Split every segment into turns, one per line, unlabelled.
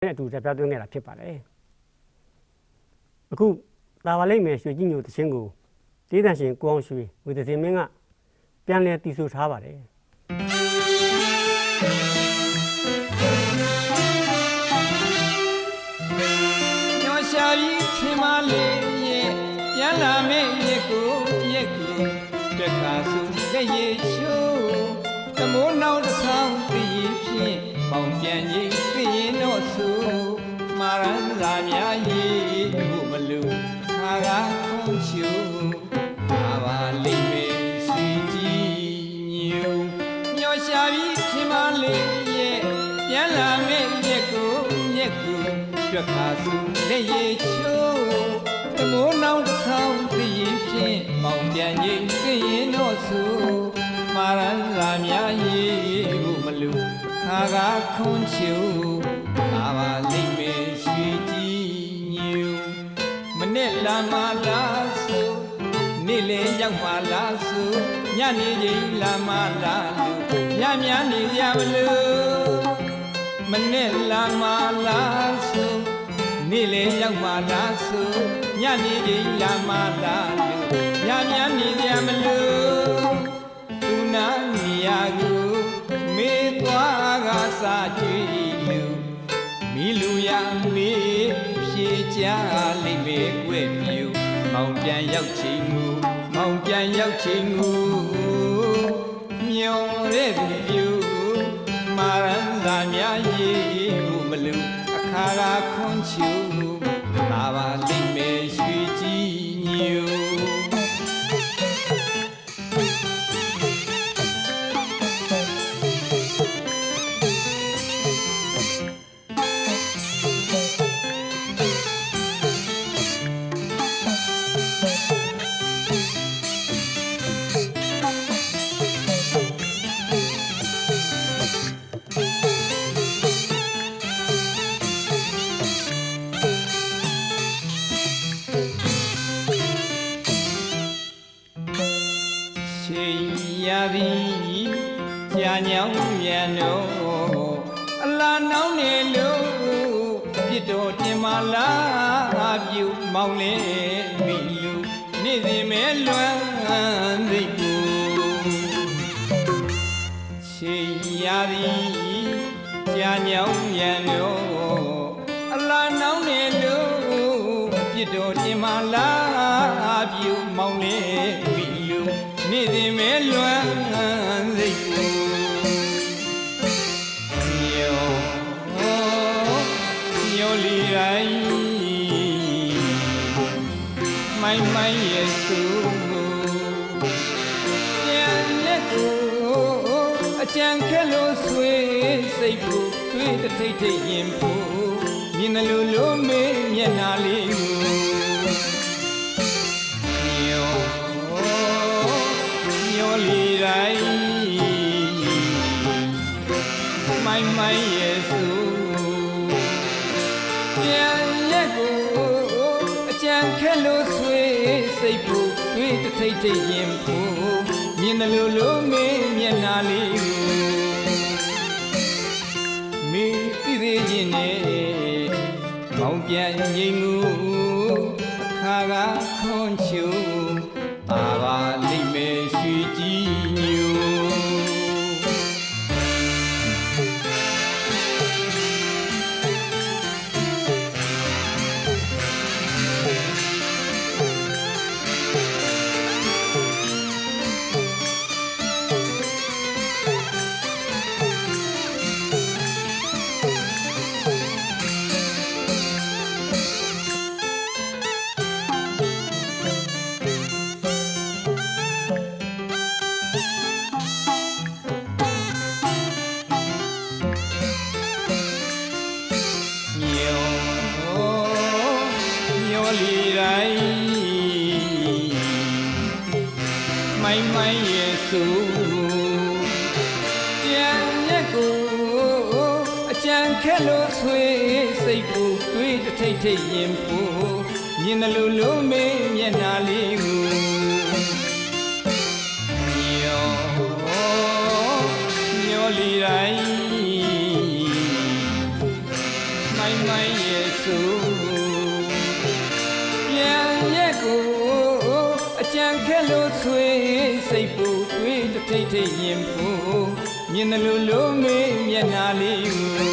တူတက်ပြသွင်းခဲ့တာဖြစ်ပါတယ်အခုတာဝါလိမ့်မယ်ရွှေကြီးညိုတခြင်းကိုဒေသရှင်ကိုအောင်ရွှေဝေဒစင်မင်းကပြန်လည်တည်ဆိုထားပါတယ်
ညောရှာပြီးထင်မလေးရဲ့ပြန်လာမယ့်ရက်ကိုတက်ခါစုလက်ရည်ချိုးတမိုးနောက်တစ်ဆောင်တည်ဖြင့်ပေါင်ပြန်ကြီးသိရင်တော့ဆိုမာရန်သာများရေးဖို့မလို့ခါကခုံချိုးပါပါလိမ့်မယ်ရွှေကြီးညိုညောရှာပြီးထင်မလေးရဲ့ပြန်လာမယ့်ရက်ကိုတက်ခါစုလက်ရည်ချိုးတမိုးနောက်တစ်ဆောင်တည်ဖြင့်ပေါင်ပြန်ကြီးသိရင်တော့ဆိုမာရန်သာများရေးဖို့မလို့ခါကခုံချိုးပါပါလိမ့်မယ်ရွှေကြီးညိုမနဲ့လာမလားဆိုနေ့လေရောက်မှလားဆိုညနေချိန်လာမလားလို့ညများနေရမလို့မနဲ့လာမလားဆိုနေ့လေရောက်မှလားဆိုညနေချိန်လာမလားလို့ညများနေရမလို့သူနာနေရကိုမေးသွားကစားကြည့်လို့မီလူရမေးဖြေကြလိမ့်မယ်ကွဲ့ပြူမောင်ပြန်ရောက်ချိန်ကိုမျောတဲ့ပြူမာရန်သာများရေးဖို့မလို့အခါကခွန်ချူသာပါလိမ့်မယ်ရွှေကြီးညိုကြာညောင်းမြန်တော့အလားနောင်းနေလို့ပြစ်တော်တင်မလားပြူမောင်းလေမိလူနေ့စဉ်မဲလွမ်းသိကိုချိန်ရသည်ကြာညောင်းမြန်တော့အလားနောင်းနေလို့ပြစ်တော်တင်မလားပြူမောင်းလေမိလူနေ့စဉ်မဲလွမ်းသိကိုညိုလီတိုင်းမိုင်းရဲ့စုပြန်လက်ကိုအကြံခဲလို့ဆွေးစိတ်ကိုတွေးတထိတ်ထိတ်ရင်ဖို့မြင်တယ်လို့မေးမျက်နှာလေးကိုညိုလီတိုင်းမိုင်းရဲ့စုပြန်လက်ကိုအကြံခဲလို့ဆွေးစိတ်ဖို့တွေးတထိတ်ထိတ်ရင်ဖို့မြင်တယ်လို့မေးမျက်နှာလေးကိုမေးသိသေးခြင်းနဲ့မောင်ပြန်ငိမ်ငူအခါကခွန်ချိုးပါပါလိမ့်မယ်ရွှေကြီးညိုမိုင်းရဲ့စုပြန်လက်ကိုအကြံခဲလို့ဆွေးစိတ်ကိုတွေးတထိတ်ထိတ်ရင်ဖို့မြင်တယ်လို့မေးမျက်နှာလေးကိုညောလီတိုင်းမိုင်းရဲ့ဆိုပြန်ရက်ကိုအကြံခက်လို့ဆွေးစိတ်ပူတွေးတထိတ်ထိတ်ရင်ဖို့မြင်တယ်လို့လုံးမေးမျက်နှာလေးကို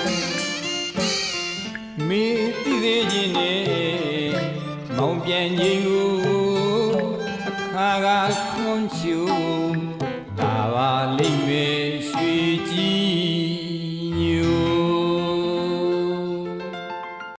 မေးသိသေးခြင်းနဲ့မောင်ပြန်ခြင်းကိုအခါကခွန်ချူတာပါလိမ့်မယ်